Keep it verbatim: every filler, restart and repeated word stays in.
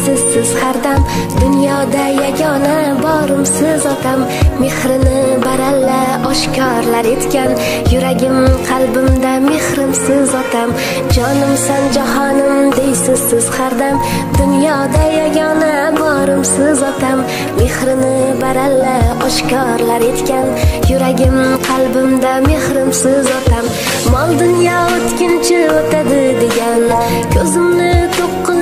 deysiz siz har dam. Dunyoda yagona borimsiz otam, mehrini baralla oshkorlar etgan. Yuragim qalbimda mehrimsiz otam, jonimsan jahonim deysiz siz har dam. Dunyoda yagona borimsiz otam, mehrini baralla oshkorlar etgan. Yuragim qalbimda mehrimsiz otam. Mol dunyo o'tkinchi o'tadi degan, ko'zimni to'qqa